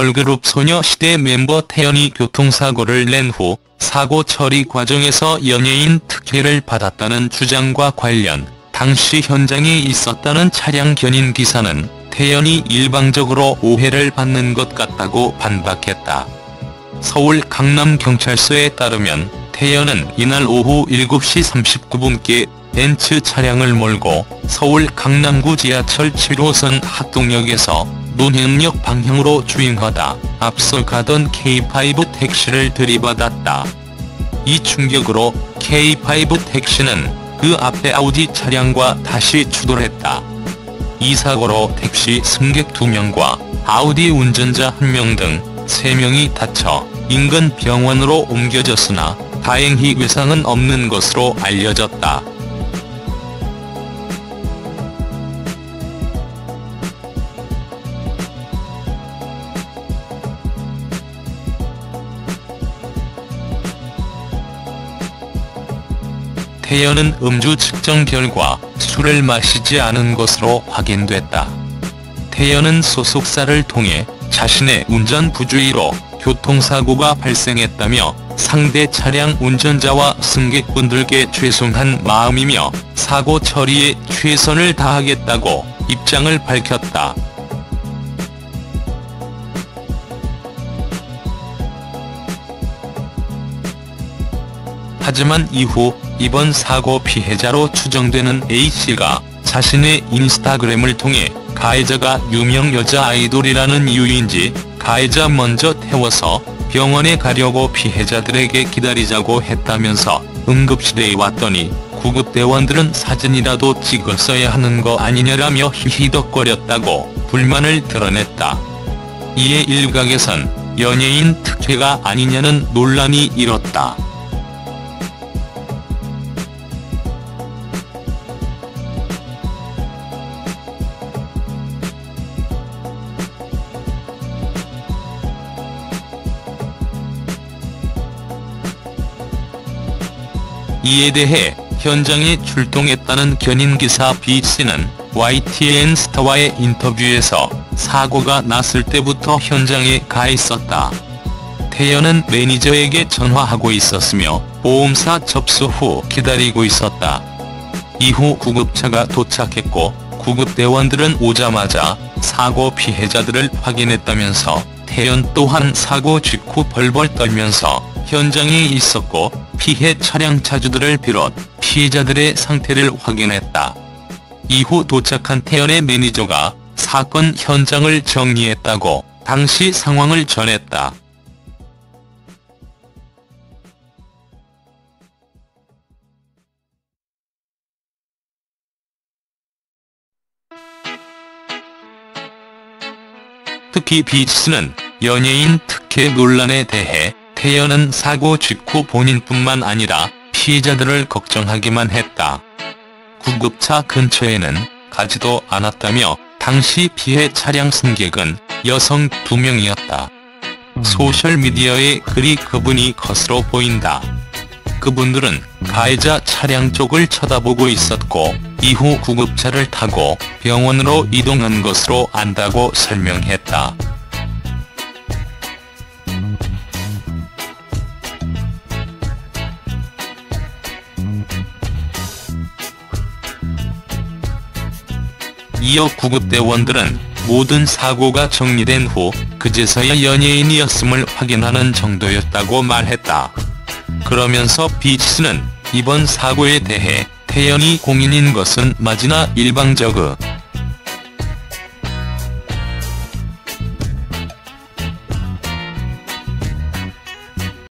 걸그룹 소녀시대 멤버 태연이 교통사고를 낸 후 사고 처리 과정에서 연예인 특혜를 받았다는 주장과 관련 당시 현장에 있었다는 차량 견인 기사는 태연이 일방적으로 오해를 받는 것 같다고 반박했다. 서울 강남경찰서에 따르면 태연은 이날 오후 7시 39분께 벤츠 차량을 몰고 서울 강남구 지하철 7호선 학동역에서 논현역 방향으로 주행하다 앞서 가던 K5 택시를 들이받았다. 이 충격으로 K5 택시는 그 앞에 아우디 차량과 다시 추돌했다. 이 사고로 택시 승객 2명과 아우디 운전자 1명 등 3명이 다쳐 인근 병원으로 옮겨졌으나 다행히 외상은 없는 것으로 알려졌다. 태연은 음주 측정 결과 술을 마시지 않은 것으로 확인됐다. 태연은 소속사를 통해 자신의 운전 부주의로 교통사고가 발생했다며 상대 차량 운전자와 승객분들께 죄송한 마음이며 사고 처리에 최선을 다하겠다고 입장을 밝혔다. 하지만 이후 이번 사고 피해자로 추정되는 A씨가 자신의 인스타그램을 통해 가해자가 유명 여자 아이돌이라는 이유인지 가해자 먼저 태워서 병원에 가려고 피해자들에게 기다리자고 했다면서 응급실에 왔더니 구급대원들은 사진이라도 찍었어야 하는 거 아니냐라며 히히덕거렸다고 불만을 드러냈다. 이에 일각에선 연예인 특혜가 아니냐는 논란이 일었다. 이에 대해 현장에 출동했다는 견인기사 B씨는 YTN 스타와의 인터뷰에서 사고가 났을 때부터 현장에 가 있었다. 태연은 매니저에게 전화하고 있었으며 보험사 접수 후 기다리고 있었다. 이후 구급차가 도착했고 구급대원들은 오자마자 사고 피해자들을 확인했다면서 태연 또한 사고 직후 벌벌 떨면서 현장에 있었고 피해 차량 차주들을 비롯 피해자들의 상태를 확인했다. 이후 도착한 태연의 매니저가 사건 현장을 정리했다고 당시 상황을 전했다. 특히 B씨는 연예인 특혜 논란에 대해 태연은 사고 직후 본인뿐만 아니라 피해자들을 걱정하기만 했다. 구급차 근처에는 가지도 않았다며 당시 피해 차량 승객은 여성 2명이었다. 소셜미디어에 글이 그분이 것으로 보인다. 그분들은 가해자 차량 쪽을 쳐다보고 있었고 이후 구급차를 타고 병원으로 이동한 것으로 안다고 설명했다. 이어 구급대원들은 모든 사고가 정리된 후 그제서야 연예인이었음을 확인하는 정도였다고 말했다. 그러면서 B씨는 이번 사고에 대해 태연이 공인인 것은 맞으나 일방적으로